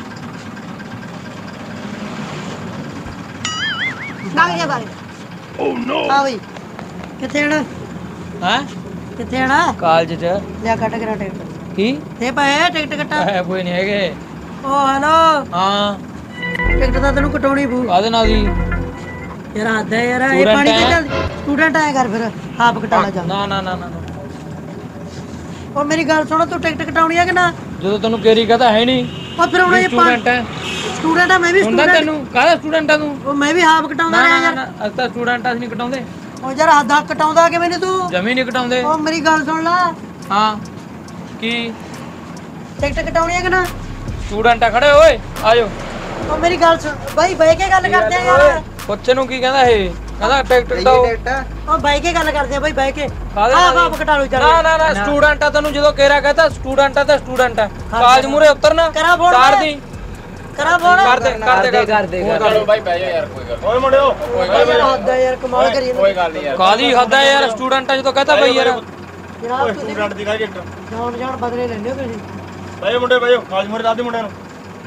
ਬਾਗ ਜਾ ਬਾਗ ਹਾਂ ਬਈ ਕਿੱਥੇ ਜਾਣਾ ਹਾਂ ਕਿੱਥੇ ਜਾਣਾ ਕਾਲਜ ਚ ਲੈ ਕੱਢ ਕੇ ਨਾ ਟਿਕਟ ਕੀ ਤੇ ਪਏ ਟਿਕਟ ਕੱਟਾ ਹੈ ਕੋਈ ਨਹੀਂ ਹੈਗੇ ਓ ਹੈਲੋ ਹਾਂ ਟਿਕਟ ਤਾਂ ਤੈਨੂੰ ਕਟਾਉਣੀ ਪਊ ਕਾਦੇ ਨਾਲ ਦੀ ਯਾਰ ਹੱਦ ਹੈ ਯਾਰ ਇਹ Student ਪਾਣੀ ਤੇ ਹੈ। ਚੱਲ ਸਟੂਡੈਂਟ ਆਇਆ ਕਰ ਫਿਰ ਆਪ ਕਟਾਣਾ ਜਾ ਨਾ ਨਾ ਨਾ ਨਾ ਓ ਮੇਰੀ ਗੱਲ ਸੁਣ ਤੂੰ ਟਿਕਟ ਕਟਾਉਣੀ ਹੈ ਕਿ ਨਾ ਜਦੋਂ ਤੈਨੂੰ ਕੇਰੀ ਕਹਤਾ ਹੈ ਨਹੀਂ ਓ ਫਿਰ ਹੁਣ ਇਹ ਸਟੂਡੈਂਟ ਹੈ ਸਟੂਡੈਂਟ ਆ ਮੈਂ ਵੀ ਹੁੰਦਾ ਸਟੂਡੈਂਟ ਤੈਨੂੰ ਕਾਹਦਾ ਸਟੂਡੈਂਟ ਆ ਤੂੰ ਓ ਮੈਂ ਵੀ ਹਾਫ ਕਟਾਉਂਦਾ ਨਾ ਰਿਹਾ ਨਾ ਯਾਰ ਨਾ ਅਸੀਂ ਤਾਂ ਸਟੂਡੈਂਟ ਆ ਅਸੀਂ ਨਹੀਂ ਕਟਾਉਂਦੇ ਓ ਯਾਰ ਹੱਦ ਹੱਕ ਕਟਾਉਂਦਾ ਕਿਵੇਂ ਨਹੀਂ ਤੂੰ ਜਮੀ ਨਹੀਂ ਕਟਾਉਂਦੇ ਓ ਮੇਰੀ ਗੱਲ ਸੁਣ ਲੈ ਹਾਂ ਕੀ ਟਿਕਟ ਕਟਾਉਣੀ ਹੈ ਕਿ ਨਾ ਸਟੂਡੈਂਟ ਆ ਖੜੇ ਓਏ ਆਜੋ ਓ ਮੇਰੀ ਗੱਲ ਸੁਣ ਬਾਈ ਬਾਈ ਕੇ ਗੱਲ ਕਰਦੇ ਆ ਯਾਰ ਬੱਚੇ ਨੂੰ ਕੀ ਕਹਿੰਦਾ ਇਹ ਕਹਿੰਦਾ ਟਿਕਟ ਕਟਾਓ ਓ ਬਾਈ ਕੇ ਗੱਲ ਕਰਦੇ ਆ ਬਾਈ ਬਾਈ ਕੇ ਕਾਹਦੇ ਹਾਫ ਨਾਲ? ਹਾਫ ਕਟਾ ਲਓ ਚੱਲ ਨਾ ਨਾ ਨਾ ਸਟੂਡੈਂਟ ਆ ਤੈਨੂੰ ਜਦੋਂ ਕੇਰਾ ਕਹਤਾ ਸਟੂਡੈਂਟ ਆ ਤਾਂ ਸਟੂਡੈਂਟ ਆ ਕਾਲਜ ਮੂਰੇ ਉਤਰਨਾ ਕਰਾ ਫੋਨ ਤਾਰ ਦੀ ਕਰਾ ਫੋਨ ਕਰ ਦੇ ਕਰ ਦੇ ਕਰ ਦੇ ਚਲੋ ਬਾਈ ਬਹਿ ਜਾ ਯਾਰ ਕੋਈ ਗੱਲ ਓਏ ਮੁੰਡਿਓ ਯਾਰ ਹੱਦ ਹੈ ਯਾਰ ਕਮਾਲ ਕਰੀ ਕੋਈ ਗੱਲ ਨਹੀਂ ਯਾਰ ਕਾਦੀ ਹੱਦ ਆ ਯਾਰ ਸਟੂਡੈਂਟ ਆ ਜਦੋਂ ਕਹਤਾ ਬਈ ਯਾਰ ਜਨਾਬ ਓਏ ਤੁਸੀਂ ਸਟੂਡੈਂਟ ਦੀ ਕਾਹਦੀ ਟਿਕਟ ਜਾਣ ਜਾਣ ਬਦਲੇ ਲੈਂਦੇ ਹੋ ਤੁਸੀਂ ਬਾਈ ਮੁੰਡੇ ਬਾਈ ਕਾਲਜ ਮੋਰੇ ਦੱਸ ਦੇ ਮੁੰਡਿਆਂ ਨੂੰ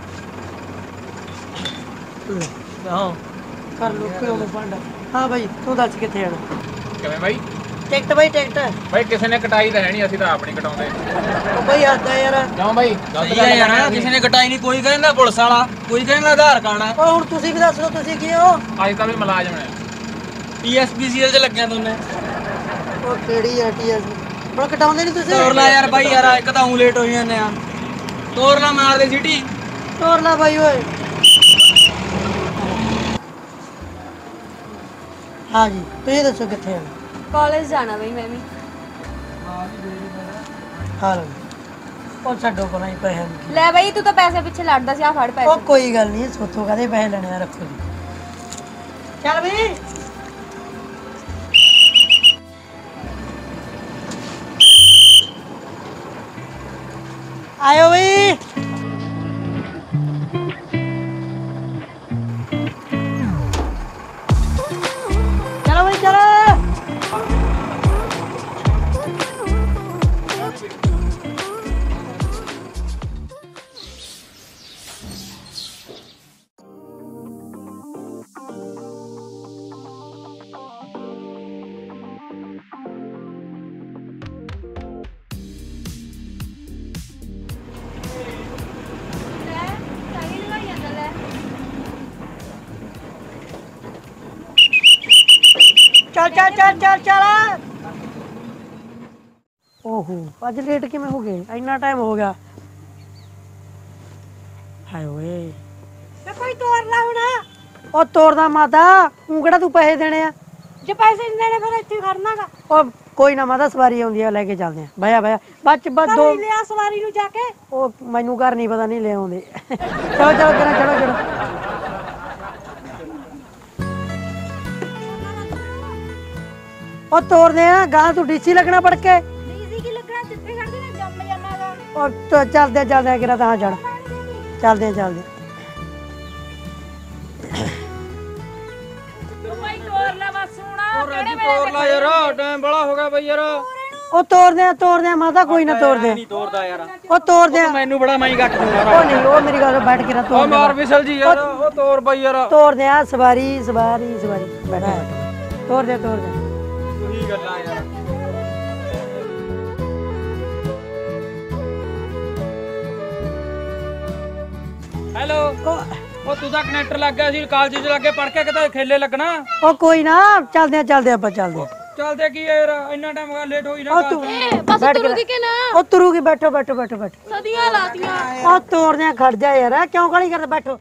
ਹਾਂ ਕਰ ਲੋ ਕਿਉਂ ਨੂੰ ਪੰਡ ਹਾਂ ਬਾਈ ਤੂੰ ਦੱਸ ਕਿੱਥੇ ਜਾਣਾ ਕਿਵੇਂ ਬਾਈ ਟਿਕਟ ਬਾਈ ਟਿਕਟ ਬਾਈ ਕਿਸੇ ਨੇ ਕਟਾਈ ਤਾਂ ਹੈ ਨਹੀਂ ਅਸੀਂ ਤਾਂ ਆਪ ਨਹੀਂ ਕਟਾਉਂਦੇ ਓ ਬਾਈ ਹੱਦ ਹੈ ਯਾਰ ਕਿਉਂ ਬਾਈ ਸਹੀ ਹੈ ਯਾਰ ਕਿਸੇ ਨੇ ਕਟਾਈ ਨਹੀਂ ਕੋਈ ਕਹਿੰਦਾ ਪੁਲਿਸ ਵਾਲਾ ਕੋਈ ਕਹਿੰਦਾ ਆਧਾਰ ਕਾਰਡ ਆ ਓ ਹੁਣ ਤੁਸੀਂ ਵੀ ਦੱਸ ਦਿਓ ਤੁਸੀਂ ਕੀ ਹੋ ਅੱਜ ਤਾਂ ਵੀ ਮੁਲਾਜ਼ਮ ਹੈ ਪੀਐਸਪੀਸੀਐਲ ਚ ਲੱਗਿਆ ਦੋਨੇ ਓ ਕਿਹੜੀ ਆ ਟੀਐਸ ਹੁਣ ਕਟਾਉਂਦੇ ਨਹੀਂ ਤੁਸੀਂ ਤੋਰ ਲਾ ਯਾਰ ਬਾਈ ਯਾਰ ਇੱਕ ਤਾਂ ਉਂ ਲੇਟ ਹੋਈ ਜਾਂਦੇ ਆ ਤੋਰ ਲਾ ਮਾਰ ਦੇ ਸਿਟੀ ਤੋਰ ਲਾ ਬਾਈ ਓਏ ਹਾਂ ਜੀ ਤੁਸੀਂ ਦੱਸੋ ਕਿੱਥੇ ਜਾਣਾ ਕਾਲਜ ਜਾਣਾ ਬਈ ਮੈਂ ਵੀ ਹਾਂ ਲਓ ਉਹ ਛੱਡੋ ਕੋਲ ਹੀ ਪੈਸੇ ਮੁੱਕੀ। ਲੈ ਬਈ ਤੂੰ ਤਾਂ ਪੈਸੇ ਪਿੱਛੇ ਲੜਦਾ ਸੀ ਆ ਫੜ ਉਹ ਪੈਸੇ ਕੋਈ ਗੱਲ ਨਹੀਂ ਸੋਥੋਂ ਕਦੇ ਪੈਸੇ ਲੈਣੇ ਆ ਰੱਖੋ ਜੀ ਚੱਲ ਬਈ ਆਇਓ ਬਈ ਚੱਲ ਚੱਲ ਚੱਲ ਚੱਲ ਚੱਲ। ਓਹੋ ਅੱਜ ਲੇਟ ਕਿਵੇਂ ਹੋ ਗਏ? ਇੰਨਾ ਟਾਈਮ ਹੋ ਗਿਆ। ਹਾਏ ਓਏ ਤੇ ਕੋਈ ਤੋਰ ਲਾ ਹੁਣ। ਉਹ ਤੋਰਦਾ ਮਾਤਾ ਤੂੰ ਕਿਹੜਾ ਤੂੰ ਪੈਸੇ ਦੇਣੇ ਆ? ਜੇ ਪੈਸੇ ਨਹੀਂ ਦੇਣੇ ਫਿਰ ਇੱਥੇ ਖੜਨਾਗਾ। ਉਹ ਕੋਈ ਨਾ ਮਾਤਾ ਸਵਾਰੀ ਆਉਂਦੀ ਆ ਲੈ ਕੇ ਚੱਲਦੇ ਆ। ਬਾਇਆ ਬਾਇਆ ਬੱਚ ਬਸ ਦੋ ਘਰ ਲਿਆ ਸਵਾਰੀ ਨੂੰ ਜਾ ਕੇ। ਉਹ ਮੈਨੂੰ ਘਰ ਨਹੀਂ ਪਤਾ ਨਹੀਂ ਲੈ ਆਉਂਦੇ। ਚਲੋ ਚਲੋ ਚਲੋ ਚਲੋ ਚਲੋ। ਉਹ ਤੋਰਦੇ ਆ ਗਾਂ ਤੂੰ ਡੀਸੀ ਲੱਗਣਾ ਪੜ ਕੇ। ਡੀਸੀ ਕੀ ਲੱਗਣਾ ਜਿੱਥੇ ਖੜਦੇ ਨੇ ਜੰਮ ਜਾਣਾਗਾ। ਉਹ ਚ- ਚੱਲਦੇ ਆ, ਚੱਲਦੇ ਆ ਕਿਰਾ ਤਾਂ ਚੜ ਚੱਲਦੇ ਆ ਚੱਲਦੇ ਆ। ਤੂੰ ਬਈ ਤੋਰ ਲੈ ਬਸ ਹੁਣ ਕਿਹੜੇ ਤੋਰ ਲਾ ਯਾਰ ਟਾਈਮ ਬੜਾ ਹੋ ਗਿਆ ਬਈ ਯਾਰ ਉਹ ਤੋਰਦੇ ਆ ਤੋਰਦੇ ਆ ਮਾਤਾ ਕੋਈ ਨਾ ਤੋਰਦੇ ਆ। ਨਹੀਂ ਤੋਰਦਾ ਯਾਰ ਉਹ ਤੋਰਦੇ ਆ। ਮੈਨੂੰ ਬੜਾ ਮੈਂ ਗੱਟ ਦੂੰ ਯਾਰ ਉਹ ਨਹੀਂ ਉਹ ਮੇਰੀ ਗੱਲ ਬੈਠ ਕੇ ਨਾ ਉਹ ਤੋਰ ਮਾਰ ਵਿਸਲ ਜੀ ਯਾਰ ਉਹ ਤੋਰ ਬਈ ਯਾਰ ਤੋਰਦੇ ਆ ਸਵਾਰੀ ਸਵਾਰੀ ਸਵਾਰੀ ਬੈਠਾ ਤੋਰਦੇ ਤੋਰਦੇ ਉਹੀ ਗੱਲਾਂ ਯਾਰ ਹੈਲੋ ਉਹ ਤੂੰ ਤਾਂ ਕਨੈਕਟਰ ਲੱਗ ਗਿਆ ਸੀ ਕਾਲਜ ਚ ਲੱਗੇ ਪੜ ਕੇ ਕਿਤੇ ਖੇਲੇ ਲੱਗਣਾ ਉਹ ਕੋਈ ਨਾ ਚੱਲਦੇ ਆ ਚੱਲਦੇ ਆ ਆਪਾਂ ਚੱਲਦੇ ਆ। ਚੱਲਦੇ ਕੀ ਆ ਯਾਰ ਇੰਨਾ ਟਾਈਮ ਹੋ ਗਿਆ ਲੇਟ ਹੋਈ ਨਾ ਉਹ ਤੂੰ ਬਸ ਬੈਠ ਕੇ ਤੁਰੂਗੀ ਕਿ ਨਾ ਉਹ ਤੁਰੂਗੀ ਬੈਠੋ ਬੈਠੋ ਬੈਠੋ ਬੈਠੋ ਸਦੀਆਂ ਲਾਤੀਆਂ। ਉਹ ਤੋਰਦੇ ਆ ਖੜ ਜਾ ਯਾਰ ਕਿਉਂ ਕਾਲੀ ਕਰਦਾ ਬੈਠੋ।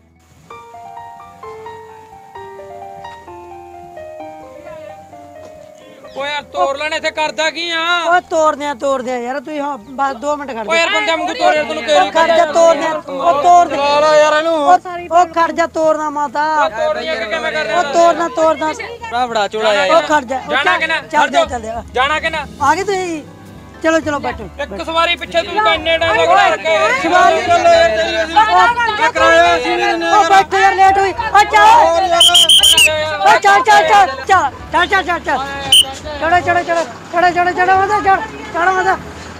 ਓ ਯਾਰ ਤੋਰ ਲੈਣ ਇੱਥੇ ਕਰਦਾ ਕੀ ਆ ਉਹ ਤੋਰਦੇ ਆ ਤੋਰਦੇ ਆ ਯਾਰ ਤੂੰ ਹਾਂ ਬਸ ਦੋ ਮਿੰਟ ਖੜ ਓ ਜਾ। ਯਾਰ ਬੰਦੇ ਵਾਂਗੂ ਤੋਰ ਯਾਰ ਤੈਨੂੰ ਉਹ ਖੜ ਜਾ ਤੋਰਦੇ ਆ ਉਹ ਤੋਰਦੇ ਚਲਾ ਲਾ ਯਾਰ ਇਹਨੂੰ ਉਹ ਉਹ ਖੜ ਜਾ ਤੋਰਨਾ ਮਾਤਾ ਤੋੜਨੀਆਂ ਕਿ ਕਿਵੇਂ ਕਰ ਉਹ ਤੋਰਨਾ ਤੋਰਨਾ ਬੜਾ ਬੜਾ ਚੋਲਾ ਯਾਰ ਉਹ ਖੜ ਜਾ ਉਹ ਜਾਣਾ ਕਿ ਨਾ ਚੱਲਦੇ ਆ, ਚੱਲਦੇ ਆ। ਜਾਣਾ ਕਿ ਨਾ ਆ ਗਏ ਤੁਸੀਂ ਚਲੋ ਚਲੋ ਬੈਠੋ ਇੱਕ ਸਵਾਰੀ ਪਿੱਛੇ ਤੂੰ ਤਾਂ ਇੰਨੇ ਟਾਈਮ ਲਗਾ ਰੱਖੇ ਸਵਾਰੀ ਚੱਲ ਯਾਰ ਤੇਰੀ ਅਸੀਂ ਕਰਾਇਆ ਸੀ ਉਹ ਬੈਠੋ ਯਾਰ ਲੇਟ ਹੋਈ ਉਹ ਚੱਲ ਉਹ ਚੱਲ ਚੱਲ ਚੱਲ ਚੱਲ ਚੱਲ ਚੱਲ ਚੱਲ ਚੜੋ ਚੜੋ ਚੜੋ ਚੜੋ ਚੜੋ ਚੜੋ ਮਦਾ ਚੜ ਚੜੋ ਮਦਾ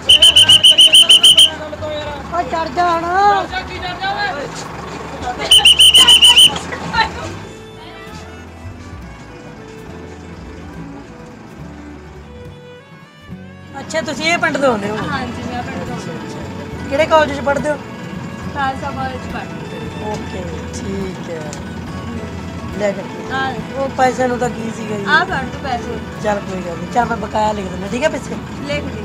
ਉਹ ਚੜ ਜਾ ਹੁਣ ਅੱਛਾ ਤੁਸੀਂ ਇਹ ਪਿੰਡ ਦੇ ਹੁੰਦੇ ਹੋ? ਹਾਂਜੀ ਮੈਂ ਆਪਣੇ ਦੋਸਤ ਕਿਹੜੇ ਕਾਲਜ 'ਚ ਪੜ੍ਹਦੇ ਹੋ? ਖਾਲਸਾ ਕਾਲਜ ਪੜ੍ਹਦੀ ਓਕੇ ਠੀਕ ਹੈ ਲੈ ਜਾ ਹਾਂ ਉਹ ਪੈਸੇ ਨੂੰ ਤਾਂ ਕੀ ਸੀਗਾ ਜੀ ਆ ਫੜ ਤੂੰ ਪੈਸੇ ਚੱਲ ਕੋਈ ਗੱਲ ਨਹੀਂ ਚੱਲ ਮੈਂ ਬਕਾਇਆ ਲਿਖ ਦਿੰਦਾ ਠੀਕ ਹੈ ਪਿੱਛੇ ਲਿਖ ਦੇ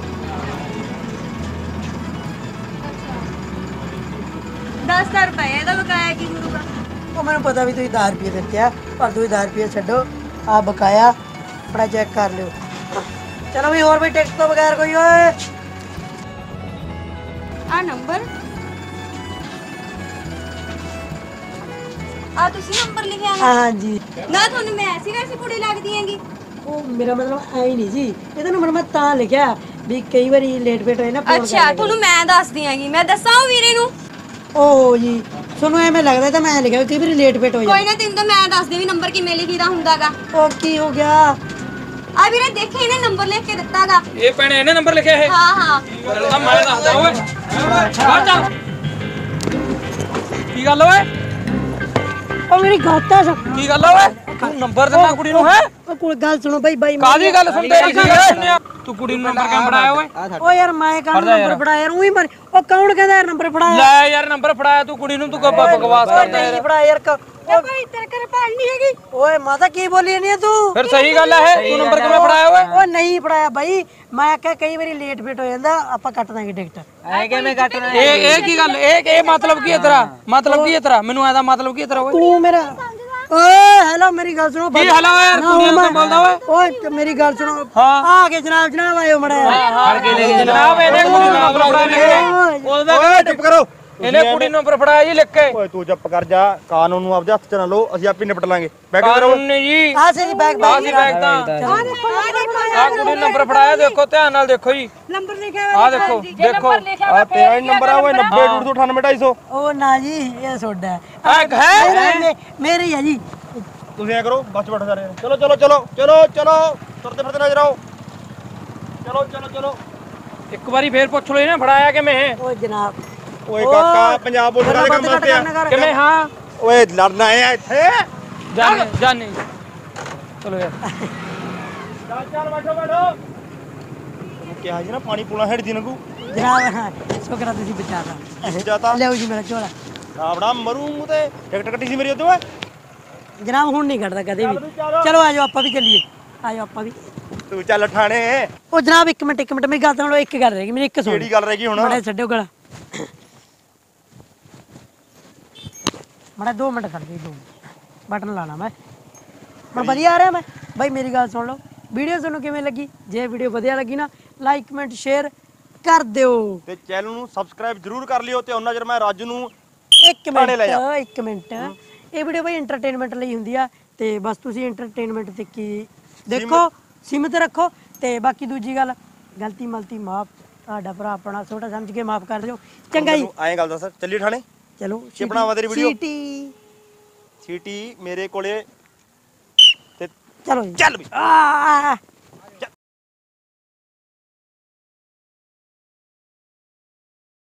ਦਸ ਹਜ਼ਾਰ ਰੁਪਏ ਇਹਦਾ ਬਕਾਇਆ ਕੀ ਗੁਰੂਗਾ। ਉਹ ਮੈਨੂੰ ਪਤਾ ਵੀ ਤੁਸੀਂ ਦਸ ਰੁਪਏ ਦਿੱਤੇ ਆ ਪਰ ਤੁਸੀਂ ਦਸ ਰੁਪਏ ਛੱਡੋ ਆ ਬਕਾਇਆ ਆਪਣਾ ਚੈੱਕ ਕਰ ਲਿਓ। ਚਲੋ ਵੀ ਹੋਰ ਵੀ ਟਿਕਟ ਤੋਂ ਬਗੈਰ ਕੋਈ ਓਏ ਆ ਨੰਬਰ ਆ ਤੁਸੀਂ ਨੰਬਰ ਲਿਖਿਆ ਵਾ ਹਾਂਜੀ ਨਾ ਤੁਹਾਨੂੰ ਮੈਂ ਐਸੀ ਵੈਸੀ ਕੁੜੀ ਲੱਗਦੀ ਹੈਗੀ। ਉਹ ਮੇਰਾ ਮਤਲਬ ਐ ਨਹੀਂ ਜੀ ਇਹਦਾ ਨੰਬਰ ਮੈਂ ਤਾਂ ਲਿਖਿਆ ਵੀ ਕਈ ਵਾਰੀ ਲੇਟ ਵੇਟ ਹੋਏ ਨਾ ਫੋਨ ਅੱਛਾ ਤੁਹਾਨੂੰ ਮੈਂ ਦੱਸਦੀ ਹੈਗੀ ਮੈਂ ਦੱਸਾਂ ਉਹ ਵੀਰੇ ਨੂੰ। ਓ ਜੀ ਤੁਹਾਨੂੰ ਐਵੇਂ ਲੱਗਦਾ ਤਾਂ ਮੈਂ ਲਿਖਿਆ ਵੀ ਕਈ ਵਾਰੀ ਲੇਟ ਵੇਟ ਹੋ ਕੋਈ ਨਾ ਤੈਨੂੰ ਤਾਂ ਮੈਂ ਦੱਸਦੀ ਵੀ ਨੰਬਰ ਕਿਵੇਂ ਲਿਖੀਦਾ ਹੁੰਦਾਗਾ। ਉਹ ਕੀ ਹੋ ਗਿਆ ਆ ਵੀਰੇ ਦੇਖੇ ਇਹਨੇ ਨੰਬਰ ਲਿਖ ਕੇ ਦਿੱਤਾਗਾ। ਇਹ ਭੈਣੇ ਇਹਨੇ ਨੰਬਰ ਲਿਖਿਆ ਇਹ ਹਾਂ ਹਾਂ ਤਾਂ ਮੈਂ ਦੱਸਦਾ ਓਏ ਆ ਚੱਲ ਕੀ ਗੱਲ ਓਏ ਉਹ ਮੇਰੀ ਗਾਤਾ ਸਾ ਕੀ ਗੱਲ ਓਏ ਤੂੰ ਨੰਬਰ ਦਿੰਦਾ ਕੁੜੀ ਨੂੰ ਹੈ ਉਹ ਕੋਈ ਗੱਲ ਸੁਣੋ ਬਾਈ ਬਾਈ ਕਾਦੀ ਗੱਲ ਸੁਣਦੇ ਰਹੀ ਸੀ ਤੂੰ ਕੁੜੀ ਨੂੰ ਨੰਬਰ ਕਿਉਂ ਫੜਾਇਆ ਓਏ ਓ ਯਾਰ ਮੈਂ ਕਾਹਨੂੰ ਨੰਬਰ ਫੜਾਇਆ ਯਾਰ ਉਹੀ ਮਰ ਉਹ ਕੌਣ ਕਹਿੰਦਾ ਯਾਰ ਨੰਬਰ ਫੜਾਇਆ ਲੈ ਯਾਰ ਨੰਬਰ ਫੜਾਇਆ ਤੂੰ ਕੁੜੀ ਨੂੰ ਤੂੰ ਕੋ ਬਕਵਾਸ ਕਰਦਾ ਨਹੀਂ ਯਾਰ ਫੜਾਇਆ ਯਾਰ ਕ- ਓ ਭਾਈ ਤੇਰੇ ਘਰੇ ਭੈਣ ਨਹੀਂ ਹੈਗੀ। ਓਏ ਮਾਤਾ ਕੀ ਬੋਲੀ ਨਹੀਂ ਤੂੰ ਫਿਰ ਸਹੀ ਗੱਲ ਹੈ ਤੂੰ ਨੰਬਰ ਕਿਵੇਂ ਫੜਾਇਆ ਓਏ ਉਹ ਨਹੀਂ ਫੜਾਇਆ ਬਾਈ ਮੈਂ ਆਖਿਆ ਕਈ ਵਾਰੀ ਲੇਟ ਫੇਟ ਹੋ ਜਾਂਦਾ ਆਪਾਂ ਕੱਟ ਦਾਂਗੇ ਟਿਕਟ ਐ ਕਿਵੇਂ ਕੱਟਣਾ ਇਹ ਇਹ ਕੀ ਗੱਲ ਇਹ ਇਹ ਮਤਲਬ ਕੀ ਹੈ ਤੇਰਾ ਮਤਲਬ ਕੀ ਹੈ ਤੇਰਾ ਮੈਨੂੰ ਐਦਾ ਮਤਲਬ ਕੀ ਹੈ ਤੇਰਾ ਓਏ ਤੂੰ ਮੇਰਾ ਓਏ ਹੈਲੋ ਮੇਰੀ ਗੱਲ ਸੁਣੋ ਕੀ ਹੈਲੋ ਯਾਰ ਕੁੜੀਆਂ ਤੋਂ ਬੋਲਦਾ ਓਏ ਓਏ ਤੇ ਮੇਰੀ ਗੱਲ ਸੁਣੋ ਹਾਂ। ਆ ਕੇ ਜਨਾਬ ਜਨਾਬ ਆਇਓ ਮੜਾ ਫੜ ਕੇ ਲੈ ਜਨਾਬ ਇਹਨੇ ਕੁੜੀ ਨੂੰ ਨੰਬਰ ਫੜਾਇਆ ਉਹਦਾ ਓਏ ਚੁੱਪ ਕਰੋ ਇਹਨੇ ਕੁੜੀ ਨੂੰ ਨੰਬਰ ਫੜਾਇਆ ਜੀ ਲਿਖ ਕੇ ਓਏ ਤੂੰ ਚੁੱਪ ਕਰ ਜਾ ਕਾਨੂੰਨ ਨੂੰ ਆਪਦੇ ਹੱਥ 'ਚ ਨਾ ਲਓ ਅਸੀਂ ਆਪੇ ਨਿਪਟ ਲਾਂਗੇ ਬੈਠ ਕੇ ਕਰੋ ਕਾਨੂੰਨ ਨੇ ਜੀ ਆ ਸੇ ਜੀ ਬੈਗ ਆ ਸੀ ਬੈਗ ਤਾਂ ਆ ਕੁੜੀ ਨੂੰ ਨੰਬਰ ਫੜਾਇਆ ਦੇਖੋ ਧਿਆਨ ਨਾਲ ਦੇਖੋ ਜੀ ਨੰਬਰ ਲਿਖਿਆ ਆ ਦੇਖੋ ਦੇਖੋ ਆ ਤੇਰਾ ਹੀ ਨੰਬਰ ਆ ਓਏ ਨੱਬੇ ਦੋ ਸੌ ਅਠਾਨਵੇਂ ਢਾਈ ਸੌ ਉਹ ਨਾ ਜੀ ਇਹ ਸੋਡਾ ਹੈ ਆ ਹੈ ਮੇਰੇ- ਮੇਰੇ ਹੀ ਆ ਜੀ ਤੁਸੀਂ ਐ ਕਰੋ ਬੱਸ 'ਚ ਬੈਠੋ ਸਾਰੇ ਚਲੋ ਚਲੋ ਚਲੋ ਚਲੋ ਚਲੋ ਤੁਰਦੇ ਫਿਰਦੇ ਨਜ਼ਰ ਆਓ ਚਲੋ ਚਲੋ ਚਲੋ ਇੱਕ ਵਾਰੀ ਫੇਰ ਪੁੱਛ ਲੋ ਇਹਨੇ ਫੜਾਇਆ ਕਿਵੇਂ ਓ ਜਨਾਬ ਓਏ ਕਾਕਾ ਪੰਜਾਬ ਪੁਲਿਸ ਵਾਲੇ ਕੰਮ ਵਾਸਤੇ ਆ ਕਿਵੇਂ ਹਾਂ ਓਏ ਲੜਨਾ ਆਇਆ ਇੱਥੇ ਜਾਨੇ ਜਾਨੇ ਚਲੋ ਯਾਰ ਚੱਲ ਚੱਲ ਬੈਠੋ ਬੈਠੋ ਕਿਹਾ ਜੀ ਨਾ ਪਾਣੀ ਪੂਣਾ ਹੈੜ ਦੀ ਨਗੂ ਜਨਾਬ ਹਾਂ ਸ਼ੁਕਰ ਆ ਤੁਸੀਂ ਬਚਾਤਾ ਜਾਤਾ ਲਿਓ ਜੀ ਮੇਰਾ ਝੋਲਾ ਆਪੜਾ ਮਰੂ ਮੂੰਹ ਤੇ ਟਿਕਟ ਕੱਟੀ ਸੀ ਮੇਰੀ ਉਦੋਂ ਓਏ ਜਨਾਬ ਹੁਣ ਨਹੀਂ ਕੱਢਦਾ ਕਦੇ ਵੀ ਚਲੋ ਆ ਜਾਓ ਆਪਾਂ ਵੀ ਚੱਲੀਏ ਆਜੋ ਆਪਾਂ ਵੀ ਤੂੰ ਚੱਲ ਠਾਣੇ ਉਹ ਜਨਾਬ ਇੱਕ ਮਿੰਟ ਇੱਕ ਮਿੰਟ ਮੇਰੀ ਗੱਲ ਸੁਣ ਲਓ ਇੱਕ ਗੱਲ ਰਹਿ ਗਈ ਮੇਰੀ ਇੱਕ ਸੁਣ ਕਿਹੜੀ ਗੱਲ ਰਹਿ ਗਈ ਹੁਣ ਮੜਾ ਛੱਡੋ ਗਲਾ ਮੜਾ ਦੋ ਮਿੰਟ ਖੜ ਗਈ ਦੋ ਬਟਨ ਲਾਣਾ ਮੈਂ ਹੁਣ ਵਧੀਆ ਆ ਰਿਹਾ ਮੈਂ ਬਾਈ ਮੇਰੀ ਗੱਲ ਸੁਣ ਲਓ ਵੀਡੀਓ ਤੁਹਾਨੂੰ ਕਿਵੇਂ ਲੱਗੀ ਜੇ ਵੀਡੀਓ ਵਧੀਆ ਲੱਗੀ ਨਾ ਲਾਈਕ ਕਮੈਂਟ ਸ਼ੇਅਰ ਕਰ ਦਿਓ ਤੇ ਚੈਨਲ ਨੂੰ ਸਬਸਕ੍ਰਾਈਬ ਜ਼ਰੂਰ ਕਰ ਲਿਓ ਤੇ ਉਹਨਾਂ ਚਿਰ ਮੈਂ ਰਾਜੂ ਨੂੰ ਇੱਕ ਮਿੰਟ ਇੱਕ ਮਿੰਟ ਇਹ ਵੀਡੀਓ ਬਈ ਐਂਟਰਟੇਨਮੈਂਟ ਲਈ ਹੁੰਦੀ ਆ ਤੇ ਬਸ ਤੁਸੀਂ ਐਂਟਰਟੇਨਮੈਂਟ ਤੇ ਕੀ ਦੇਖੋ ਸੀਮਿਤ ਰੱਖੋ ਤੇ ਬਾਕੀ ਦੂਜੀ ਗੱਲ ਗਲਤੀ ਮਲਤੀ ਮਾਫ ਤੁਹਾਡਾ ਭਰਾ ਆਪਣਾ ਛੋਟਾ ਸਮਝ ਕੇ ਮਾਫ ਕਰ ਦਿਓ ਚੰਗਾ ਜੀ ਐਂ ਗੱਲ ਦੱਸ ਚੱਲੀ ਠਾਣੇ ਚਲੋ ਕੀ ਬਣਾਵਾ ਤੇਰੀ ਵੀਡੀਓ ਸੀਟੀ ਸੀਟੀ ਮੇਰੇ ਕੋਲੇ ਤੇ ਚਲੋ ਜੀ ਚੱਲ ਵੀ ਆ